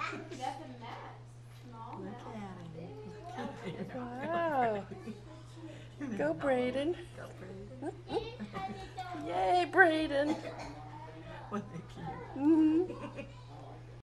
Look at him. Wow. Go, Brayden. Go, Brayden. Yay, Brayden. What a cute. Mm-hmm.